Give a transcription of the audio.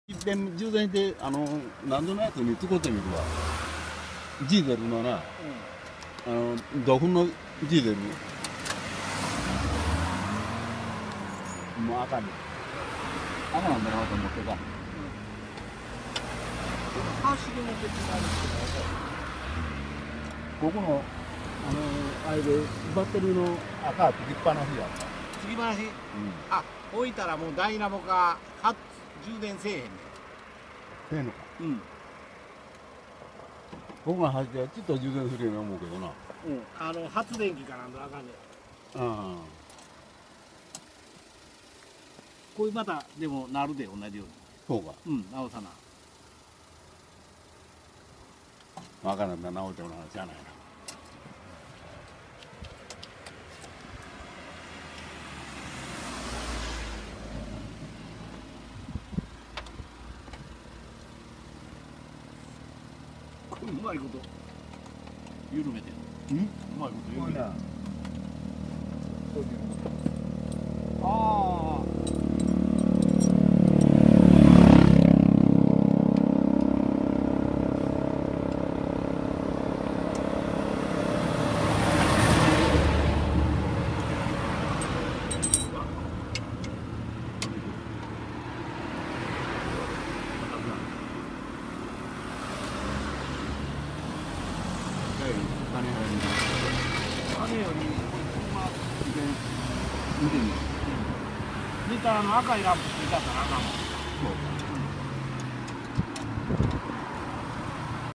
いっぺん充電して何度のやつに使ってみるわ。ジーゼルのな、土粉のジーゼル。もう赤に。赤なんだなと思ってた。 走りも別にあるここのあれでバッテリーの赤つきっぱなしやった。 つきっぱなし、あ、置いたらもうダイナモが充電せえへんねん。 せえのか。 うん。 僕が走ってちょっと充電するように思うけどな。 発電機かなんとあかんねん。こういうまたでもなるで同じように。 そうか。 直さな。 わからんな、直ってもらわなしゃあないな。 うまいこと緩めてる。うまいこと緩めてる。ああ。金より見てみる。見たら赤いランプついたったらあかんもん。 そうか。